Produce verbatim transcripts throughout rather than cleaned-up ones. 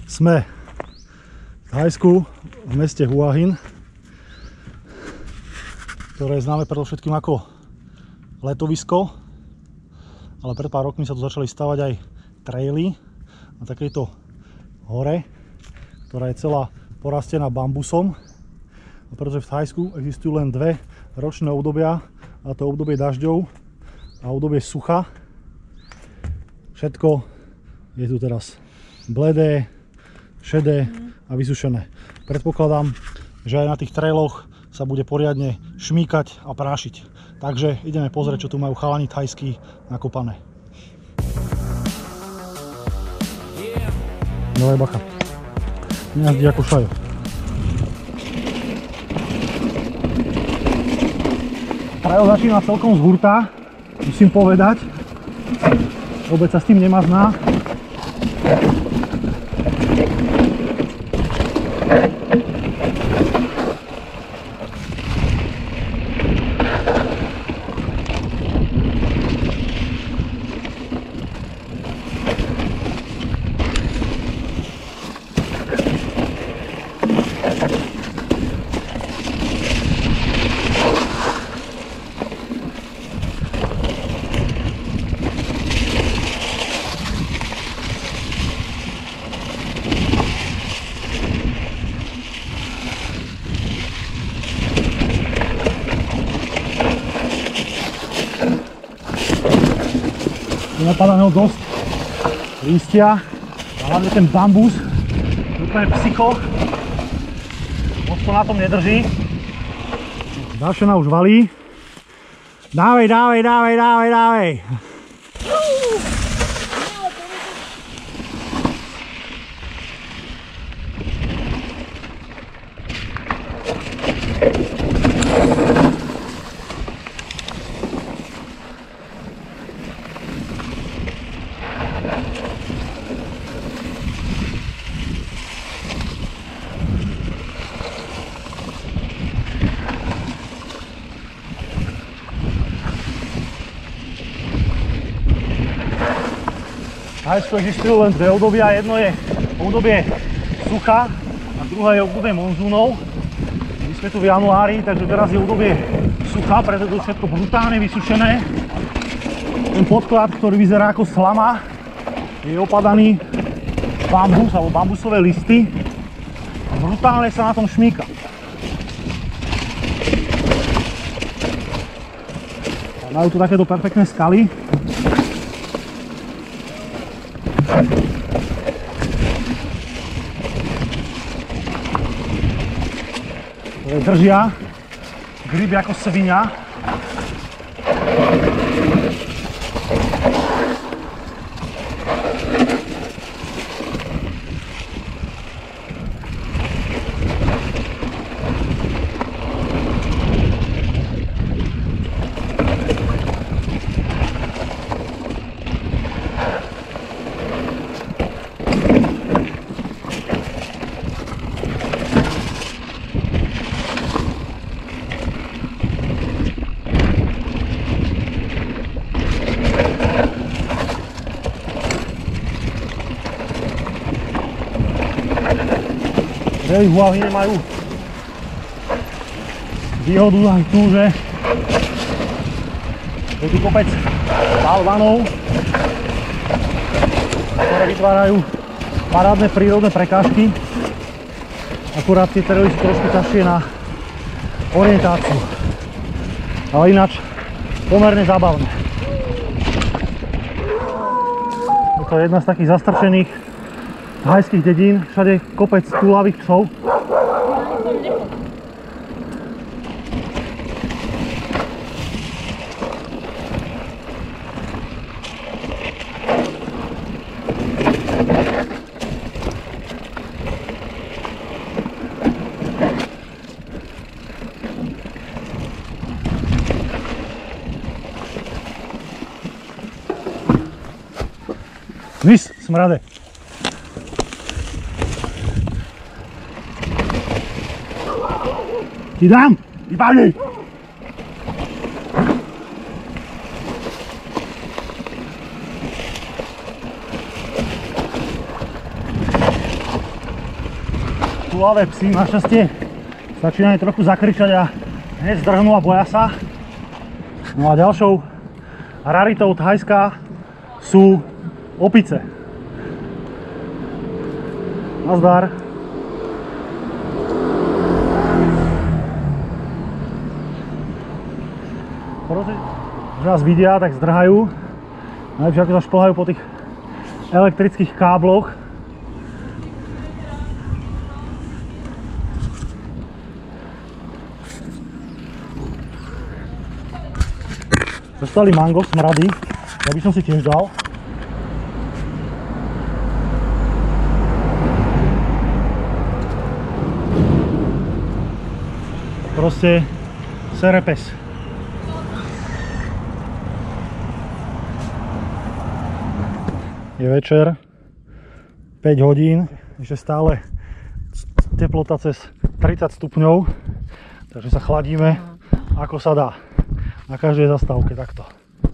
Sme v Thajsku, v meste Hua Hin, ktoré je známe predovšetkým ako letovisko, ale pred pár rokmi sa tu začali stavať aj traily na takejto hore, ktorá je celá porastená bambusom. A pretože v Thajsku existujú len dve ročné obdobia, a to obdobie dažďov a obdobie sucha, všetko je tu teraz bledé, šedé a vysušené. Predpokladám, že aj na tých trailoch sa bude poriadne šmýkať a prášiť. Takže ideme pozrieť, čo tu majú chalani thajskí nakopané. Dávaj bacha. Nejazdí ako šajo. Trail začína celkom z hurta, musím povedať. Vôbec sa s tým nemazná. Napadaného dosť lístia a hlavne ten bambus, úplne psycho, moc to na tom nedrží. Ďalšia už valí. Dávej, dávej, dávej, dávej, dávej. Thajsku existujú len dve obdobia, jedno je obdobie sucha a druhé je obdobie monzúnov. My sme tu v januári, takže teraz je obdobie sucha, preto je to všetko brutálne vysušené. Ten podklad, ktorý vyzerá ako slama, je opadaný bambus alebo bambusové listy a brutálne sa na tom šmýka. A majú tu takéto perfektné skaly. Ktoré držia grip ako svinia. Veľmi Hua Hine majú výhodu aj tu, že je tu kopec balvanov, ktoré vytvárajú parádne prírodné prekážky. Akurát tie traily sú trošku ťažšie na orientáciu, ale ináč pomerne zábavné. Je to jedna z takých zastrčených thajských dedín, všade kopec túlavých psov. Nis, smrade. Ti dám! Vypadni! Túlavé psy našťastie stačí na ne trochu zakričať a hneď zdrhnú a boja sa. No a ďalšou raritou Thajska sú opice. Nazdar. Že nás vidia, tak zdrhajú. Najlepšie ako sa šplhajú po tých elektrických kábloch. Dostali mango, smrady, ja by som si tiež dal. Proste serepes. Je večer, päť hodín, ešte stále teplota cez tridsať stupňov, takže sa chladíme ako sa dá. Na každej zastávke takto.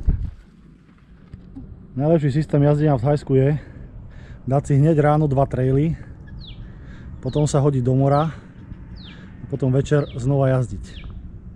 Najlepší systém jazdenia v Thajsku je dať si hneď ráno dva traily, potom sa hodiť do mora a potom večer znova jazdiť.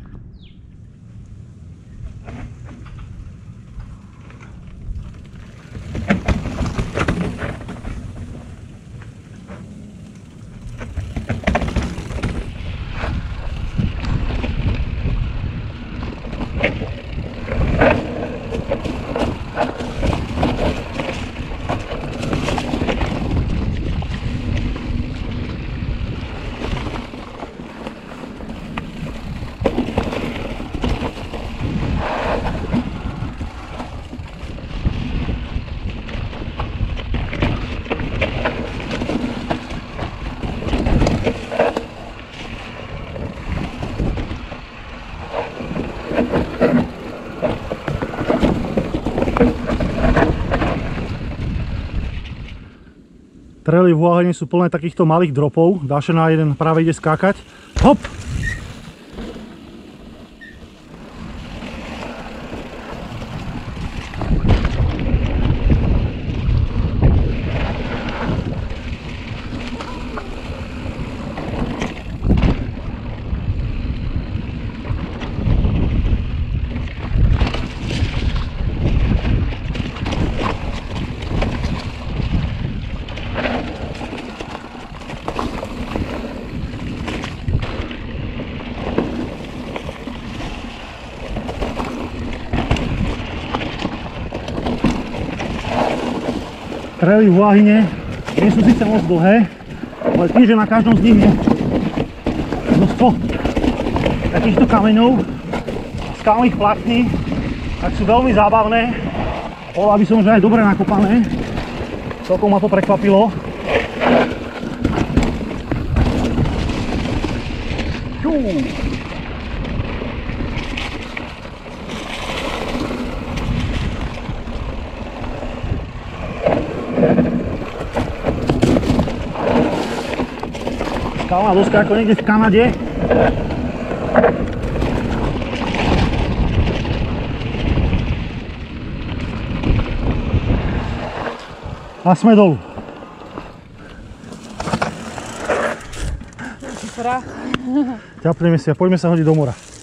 Traily v Hua Hin sú plné takýchto malých dropov. Dáša na jeden práve ide skákať. Hop! Traily v Hua Hine nie sú síce moc dlhé, ale tým, že na každom z nich je množstvo takýchto kameňov a skalných platní, tak sú veľmi zábavné. Povedal by som, že aj dobre nakopané. Celkom ma to prekvapilo. Čú. Skalná doska ako niekde v Kanade. A sme dolu. Ťapneme si a poďme sa hodiť do mora.